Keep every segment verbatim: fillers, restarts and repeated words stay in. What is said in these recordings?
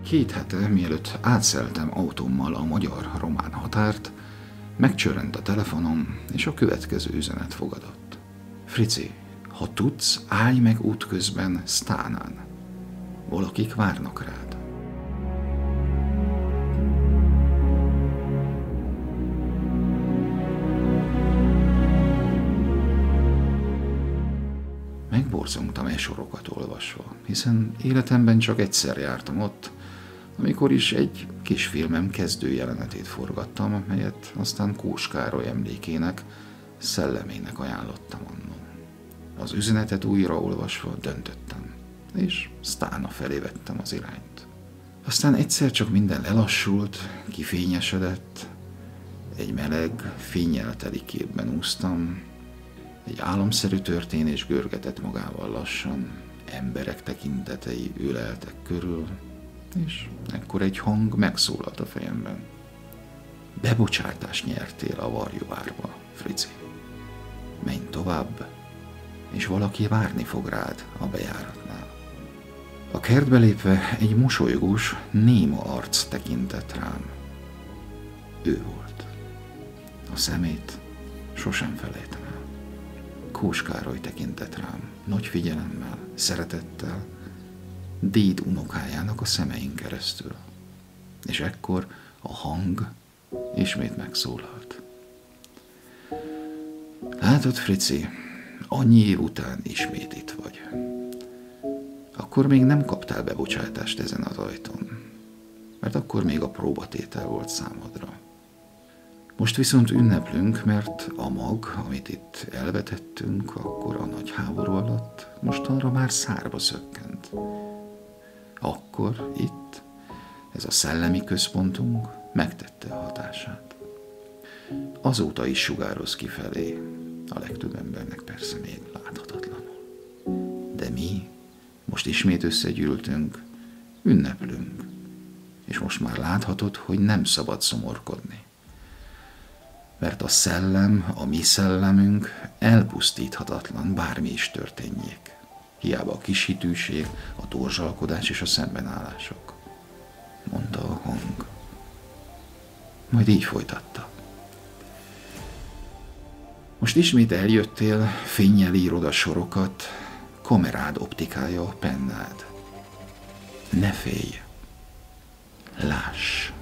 Két hete, mielőtt átszeltem autómmal a magyar-román határt, megcsörrent a telefonom, és a következő üzenet fogadott. Frici, ha tudsz, állj meg útközben Sztánán. Valakik várnak rád. Megborzongtam e sorokat olvasva, hiszen életemben csak egyszer jártam ott, amikor is egy kis filmem kezdő jelenetét forgattam, melyet aztán Kós Károly emlékének, szellemének ajánlottam annó. Az üzenetet újra olvasva döntöttem, és Sztána felé vettem az irányt. Aztán egyszer csak minden lelassult, kifényesedett, egy meleg, fénnyel teli képben úsztam, egy álomszerű történés görgetett magával lassan, emberek tekintetei öleltek körül, és ekkor egy hang megszólalt a fejemben. Bebocsátást nyertél a Varjúvárba, Frici. Menj tovább, és valaki várni fog rád a bejáratnál. A kertbe lépve egy mosolygós, néma arc tekintett rám. Ő volt. A szemét sosem felejtem el. Kós Károly tekintett rám, nagy figyelemmel, szeretettel, déd unokájának a szemein keresztül. És ekkor a hang ismét megszólalt. Látod, Frici, annyi év után ismét itt vagy. Akkor még nem kaptál bebocsátást ezen az ajtón, mert akkor még a próbatétel volt számodra. Most viszont ünneplünk, mert a mag, amit itt elvetettünk akkor a nagy háború alatt, mostanra már szárba szökkent. Akkor itt ez a szellemi központunk megtette a hatását. Azóta is sugároz kifelé, a legtöbb embernek persze még láthatatlanul. De mi most ismét összegyűltünk, ünneplünk, és most már láthatod, hogy nem szabad szomorkodni. Mert a szellem, a mi szellemünk elpusztíthatatlan, bármi is történjék. Hiába a kis hitűség, a torzsalkodás és a szembenállások, mondta a hang. Majd így folytatta. Most ismét eljöttél, fénnyel írod a sorokat, kamerád optikája a pennád. Ne félj, láss.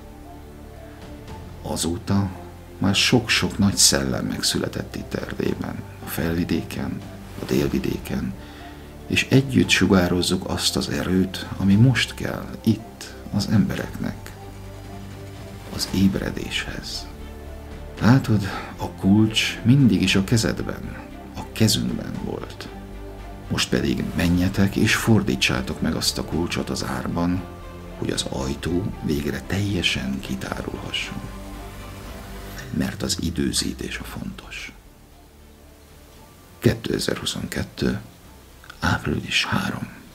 Azóta már sok-sok nagy szellem megszületett itt Erdélyben, a felvidéken, a délvidéken, és együtt sugározzuk azt az erőt, ami most kell itt az embereknek, az ébredéshez. Látod, a kulcs mindig is a kezedben, a kezünkben volt. Most pedig menjetek és fordítsátok meg azt a kulcsot az árban, hogy az ajtó végre teljesen kitárulhasson. Mert az időzítés a fontos. kétezer-huszonkettő. április harmadika.